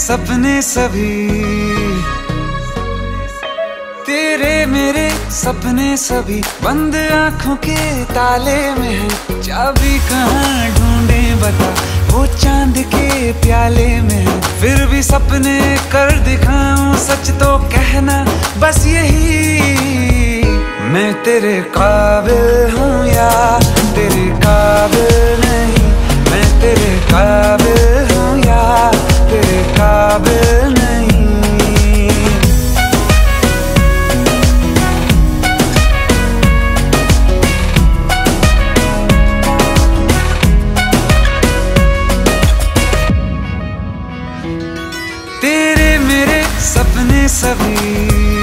सपने सभी, तेरे मेरे सपने सभी बंद आंखों के ताले में है। चाबी कहाँ ढूंढे बता, वो चांद के प्याले में है। फिर भी सपने कर दिखाऊं, सच तो कहना बस यही, मैं तेरे काबिल हूँ या तेरे काबिल नहीं। मैं तेरे काबिल हूँ या तेरे काबिल नहीं। तेरे मेरे सपने सभी,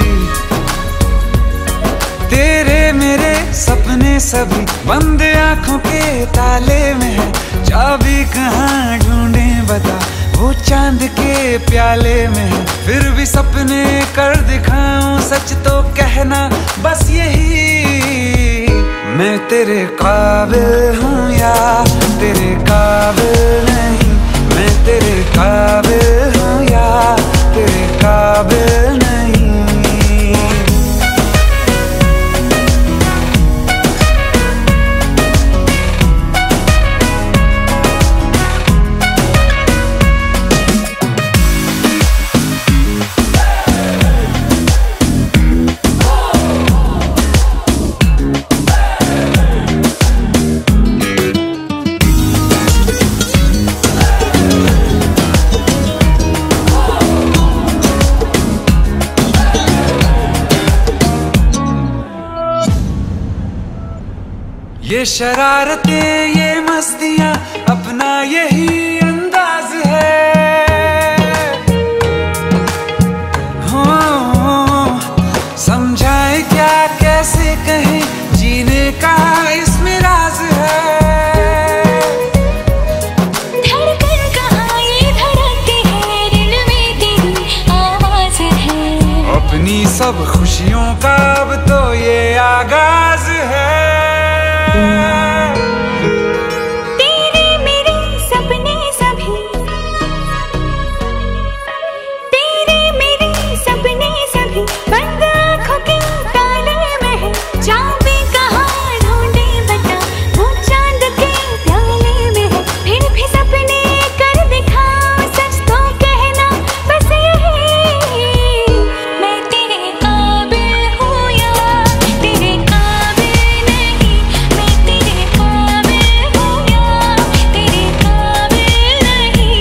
तेरे मेरे सपने सभी बंद आंखों के ताले में है। चाबी कहाँ ढूंढे बता, वो चांद के प्याले में है। फिर भी सपने कर दिखाऊं, सच तो कहना बस यही, मैं तेरे काबिल हूँ या तेरे काबिल नहीं। मैं तेरे काबिल हूँ या तेरे काबिल नहीं। ये शरारतें ये मस्तियाँ अपना यही अंदाज है। हो समझाए क्या कैसे कहें, जीने का इसमें राज है। धड़कन कहाँ ये धड़कती है, दिल में तेरी आवाज है। अपनी सब खुशियों का अब तो ये आगाज है। तेरे मेरे सपने सभी, तेरे मेरे सपने सभी बंद आंखों के ताले में है। चाबी कहाँ ढूंढे बता, वो चांद के प्याले में है। फिर भी सपने कर दिखाओ, सच तो कहना बस यही, मैं तेरे काबिल हूँ या तेरे काबिल नहीं। मैं तेरे काबिल हूँ या तेरे काबिल नहीं।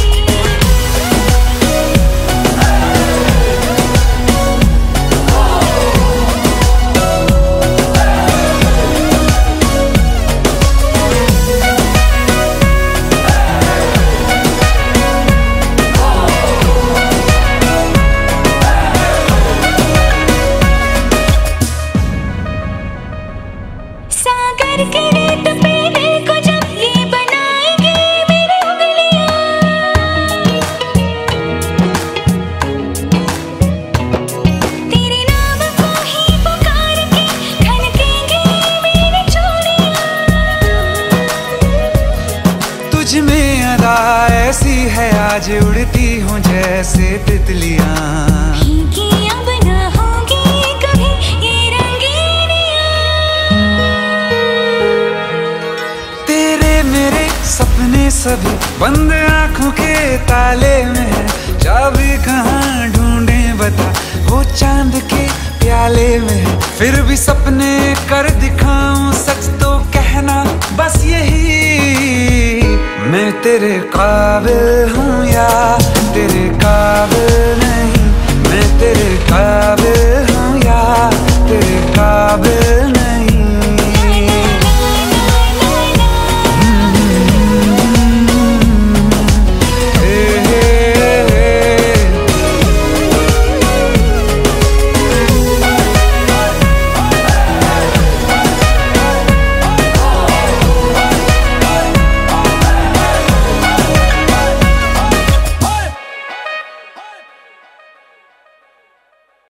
सागर के रेत पे दिल को जब ये बनाएंगे मेरी उंगलियां, तेरे नाम को ही पुकार के खनकेंगे मेरी चूड़ियां। तुझ में अदा ऐसी है, आज उड़ती हूँ जैसे तितलियाँ। फीकी अब न होगी कभी ये रंगीनियां। तेरे मेरे सपने सभी बंद आंखों के ताले में है। चाबी कहाँ ढूंढे बता, वो चांद के प्याले में है। फिर भी सपने कर दिखाऊं, सच तो कहना बस यही, मैं तेरे काबिल हूँ या तेरे काबिल नहीं। मैं तेरे काबिल